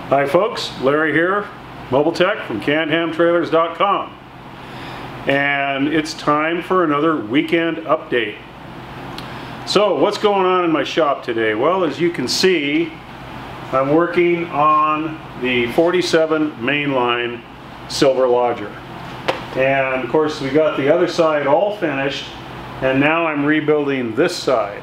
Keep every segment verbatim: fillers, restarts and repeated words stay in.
Hi folks, Larry here, Mobiltec from Can Ham Trailers dot com, and it's time for another weekend update. So what's going on in my shop today? Well, as you can see, I'm working on the forty-seven Mainline Silver Lodger, and of course we got the other side all finished, and now I'm rebuilding this side.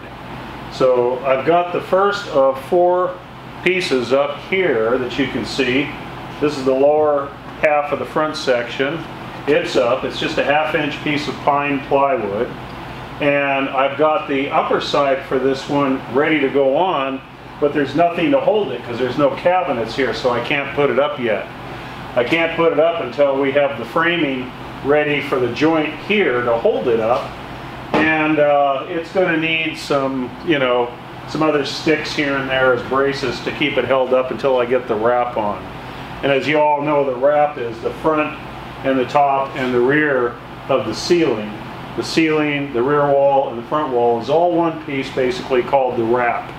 So I've got the first of four pieces up here that you can see. This is the lower half of the front section. It's up. It's just a half inch piece of pine plywood, and I've got the upper side for this one ready to go on, but there's nothing to hold it because there's no cabinets here, so I can't put it up yet. I can't put it up until we have the framing ready for the joint here to hold it up, and uh, it's going to need some, you know, some other sticks here and there as braces to keep it held up until I get the wrap on. And as you all know, the wrap is the front and the top and the rear of the ceiling. The ceiling, the rear wall, and the front wall is all one piece, basically called the wrap.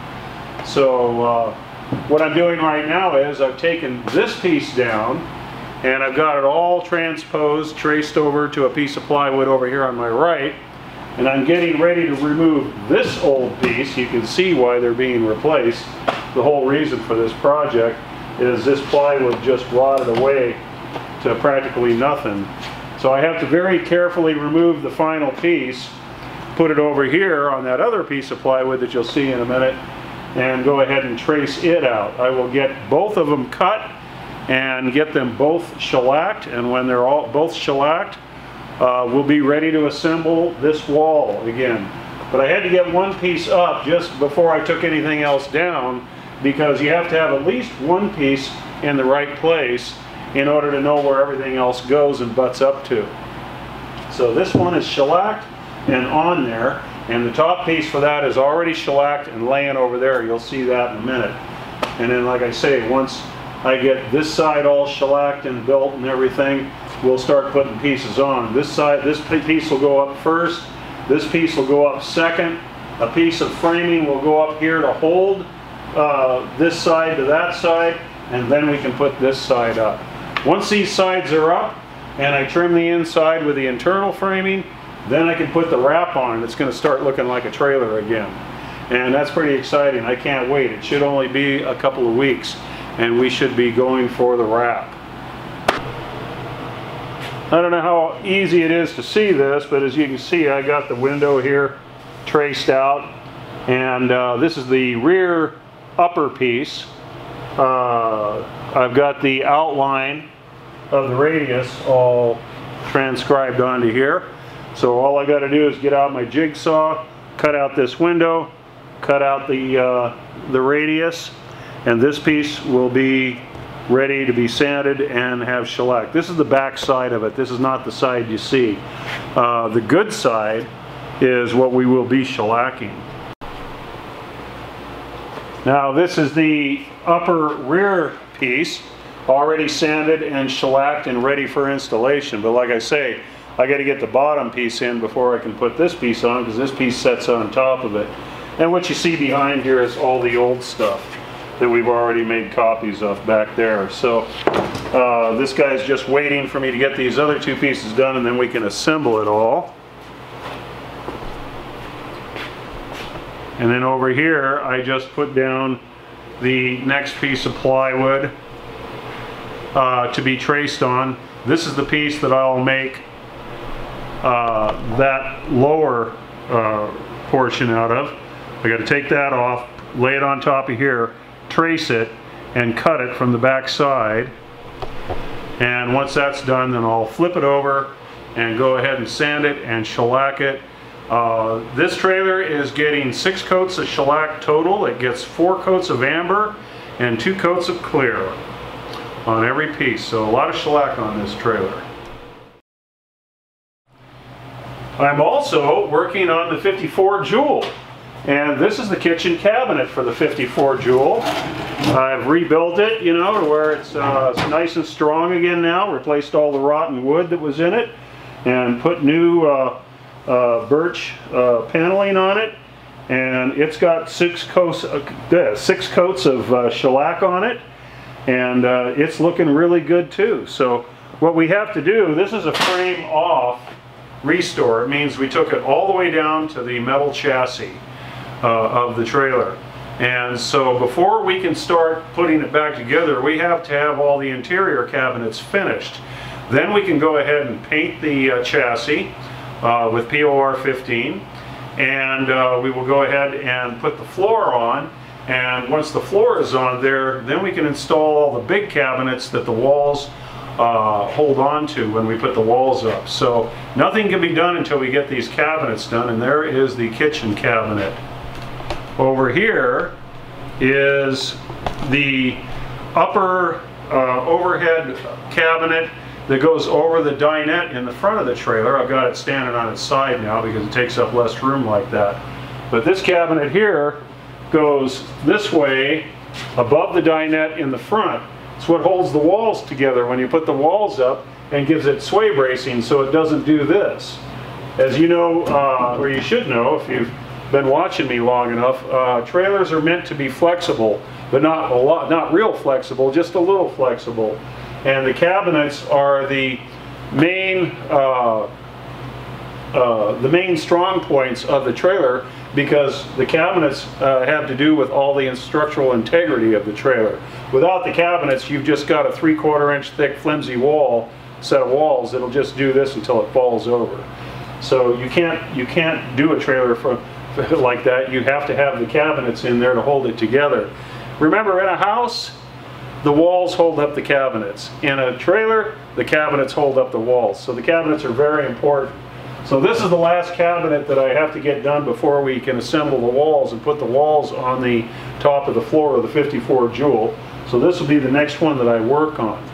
So uh, what I'm doing right now is I've taken this piece down and I've got it all transposed, traced over to a piece of plywood over here on my right. And I'm getting ready to remove this old piece. You can see why they're being replaced. The whole reason for this project is this plywood just rotted away to practically nothing. So I have to very carefully remove the final piece, put it over here on that other piece of plywood that you'll see in a minute, and go ahead and trace it out. I will get both of them cut and get them both shellacked, and when they're all both shellacked, Uh, we'll be ready to assemble this wall again. But I had to get one piece up just before I took anything else down, because you have to have at least one piece in the right place in order to know where everything else goes and butts up to. So this one is shellacked and on there, and the top piece for that is already shellacked and laying over there. You'll see that in a minute. And then, like I say, once I get this side all shellacked and built and everything, we'll start putting pieces on. This side, this piece will go up first, this piece will go up second, a piece of framing will go up here to hold uh, this side to that side, and then we can put this side up. Once these sides are up and I trim the inside with the internal framing, then I can put the wrap on and it's going to start looking like a trailer again. And that's pretty exciting. I can't wait. It should only be a couple of weeks and we should be going for the wrap. I don't know how easy it is to see this, but as you can see, I got the window here traced out, and uh, this is the rear upper piece. Uh, I've got the outline of the radius all transcribed onto here. So all I got to do is get out my jigsaw, cut out this window, cut out the, uh, the radius, and this piece will be ready to be sanded and have shellac. This is the back side of it. This is not the side you see. Uh, the good side is what we will be shellacking. Now this is the upper rear piece, already sanded and shellacked and ready for installation. But like I say, I got to get the bottom piece in before I can put this piece on, because this piece sets on top of it. And what you see behind here is all the old stuff that we've already made copies of back there. So uh, this guy's just waiting for me to get these other two pieces done, and then we can assemble it all. And then over here I just put down the next piece of plywood uh, to be traced on. This is the piece that I'll make uh, that lower uh, portion out of. I got to take that off, lay it on top of here, trace it, and cut it from the back side. And once that's done, then I'll flip it over and go ahead and sand it and shellac it. Uh, this trailer is getting six coats of shellac total. It gets four coats of amber and two coats of clear on every piece. So a lot of shellac on this trailer. I'm also working on the fifty-four jewel. And this is the kitchen cabinet for the fifty-four jewel. I've rebuilt it, you know, to where it's, uh, it's nice and strong again now. Replaced all the rotten wood that was in it and put new uh, uh, birch uh, paneling on it. And it's got six coats, uh, six coats of uh, shellac on it. and uh, it's looking really good too. So what we have to do, this is a frame off restore. It means we took it all the way down to the metal chassis uh, of the trailer. And so before we can start putting it back together, we have to have all the interior cabinets finished. Then we can go ahead and paint the uh, chassis uh, with P O R fifteen, and uh, we will go ahead and put the floor on. And once the floor is on there, then we can install all the big cabinets that the walls uh, hold on to when we put the walls up. So nothing can be done until we get these cabinets done, and there is the kitchen cabinet. Over here is the upper uh, overhead cabinet that goes over the dinette in the front of the trailer. I've got it standing on its side now because it takes up less room like that. But this cabinet here goes this way above the dinette in the front. It's what holds the walls together when you put the walls up and gives it sway bracing so it doesn't do this. As you know, uh, or you should know if you've been watching me long enough, uh, trailers are meant to be flexible, but not a lot, not real flexible, just a little flexible. And the cabinets are the main, uh, uh, the main strong points of the trailer, because the cabinets uh, have to do with all the structural integrity of the trailer. Without the cabinets, you've just got a three-quarter inch thick flimsy wall, set of walls that'll just do this until it falls over. So you can't you can't do a trailer from like that. You have to have the cabinets in there to hold it together. Remember, in a house, the walls hold up the cabinets. In a trailer, the cabinets hold up the walls. So the cabinets are very important. So this is the last cabinet that I have to get done before we can assemble the walls and put the walls on the top of the floor of the fifty-four Joule. So this will be the next one that I work on.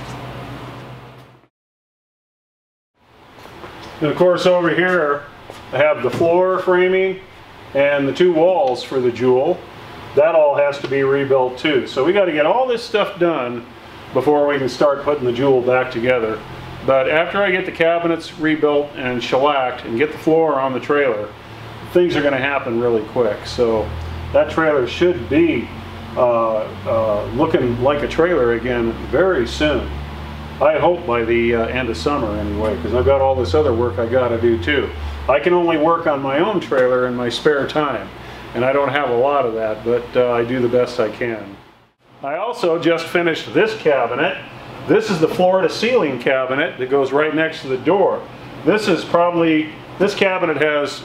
And of course over here I have the floor framing and the two walls for the Joule. That all has to be rebuilt too. So we got to get all this stuff done before we can start putting the Joule back together. But after I get the cabinets rebuilt and shellacked and get the floor on the trailer, things are going to happen really quick. So that trailer should be uh, uh, looking like a trailer again very soon. I hope by the uh, end of summer anyway, because I've got all this other work I got to do too. I can only work on my own trailer in my spare time, and I don't have a lot of that, but uh, I do the best I can. I also just finished this cabinet. This is the floor to ceiling cabinet that goes right next to the door. This is probably, this cabinet has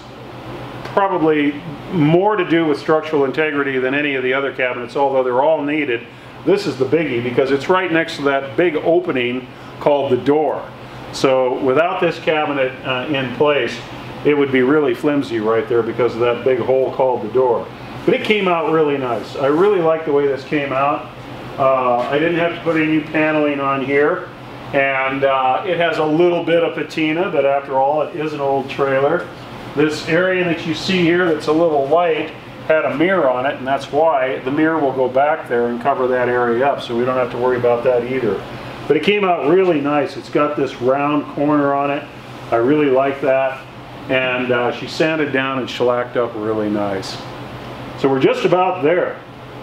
probably more to do with structural integrity than any of the other cabinets, although they're all needed. This is the biggie because it's right next to that big opening called the door. So without this cabinet uh, in place, it would be really flimsy right there because of that big hole called the door. But it came out really nice. I really like the way this came out. Uh, I didn't have to put any new paneling on here, and uh, it has a little bit of patina, but after all, it is an old trailer. This area that you see here that's a little light had a mirror on it, and that's why the mirror will go back there and cover that area up, so we don't have to worry about that either. But it came out really nice. It's got this round corner on it. I really like that, and uh, she sanded down and shellacked up really nice. So we're just about there.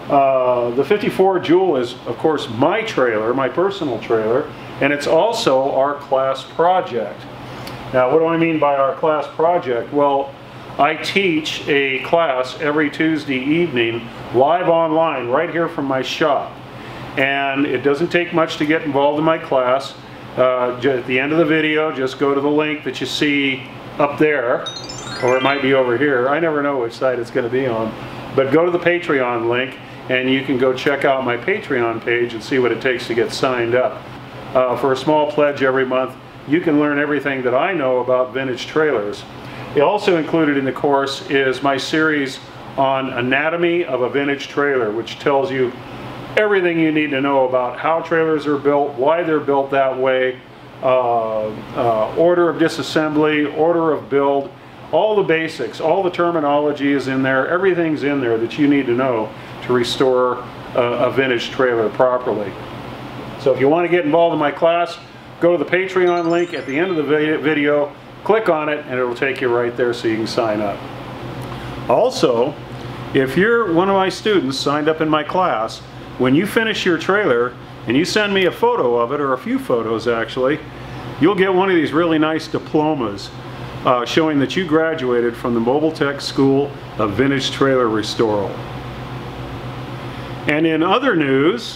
Uh, the fifty-four Joule is, of course, my trailer, my personal trailer, and it's also our class project. Now, what do I mean by our class project? Well, I teach a class every Tuesday evening live online right here from my shop. And it doesn't take much to get involved in my class. Uh, at the end of the video, just go to the link that you see up there, or it might be over here. I never know which side it's going to be on. But go to the Patreon link, and you can go check out my Patreon page and see what it takes to get signed up. Uh, for a small pledge every month, you can learn everything that I know about vintage trailers. Also included in the course is my series on anatomy of a vintage trailer, which tells you everything you need to know about how trailers are built, why they're built that way, uh, uh, order of disassembly, order of build, all the basics, all the terminology is in there, everything's in there that you need to know to restore a, a vintage trailer properly. So if you want to get involved in my class, go to the Patreon link at the end of the video, click on it, and it will take you right there so you can sign up. Also, if you're one of my students signed up in my class, when you finish your trailer and you send me a photo of it, or a few photos actually, you'll get one of these really nice diplomas uh, showing that you graduated from the Mobiltec School of Vintage Trailer Restoral. And in other news,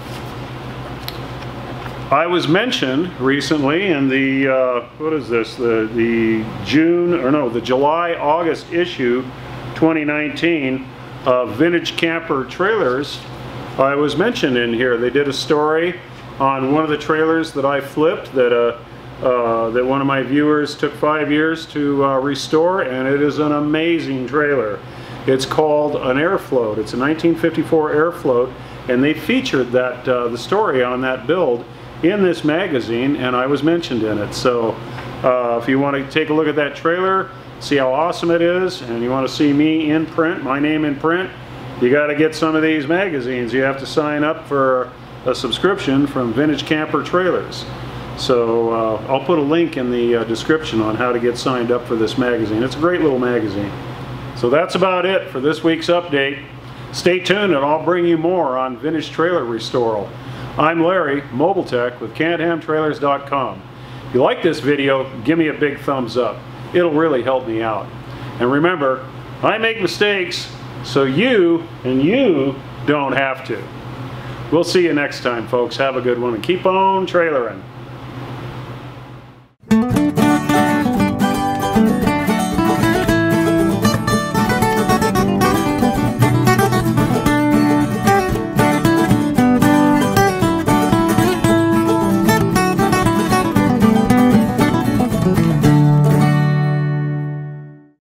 I was mentioned recently in the, uh, what is this, the, the June, or no, the July-August issue twenty nineteen of Vintage Camper Trailers. I was mentioned in here. They did a story on one of the trailers that I flipped that, uh, uh, that one of my viewers took five years to uh, restore, and it is an amazing trailer. It's called an Airfloat. It's a nineteen fifty-four Airfloat, and they featured that, uh, the story on that build in this magazine, and I was mentioned in it. So uh, if you want to take a look at that trailer, see how awesome it is, and you want to see me in print, my name in print, you got to get some of these magazines. You have to sign up for a subscription from Vintage Camper Trailers. So uh, I'll put a link in the uh, description on how to get signed up for this magazine. It's a great little magazine. So that's about it for this week's update. Stay tuned and I'll bring you more on Vintage Trailer Restoral. I'm Larry, Mobiltec with Can Ham Trailers dot com. If you like this video, give me a big thumbs up. It'll really help me out. And remember, I make mistakes so you and you don't have to. We'll see you next time, folks. Have a good one and keep on trailering.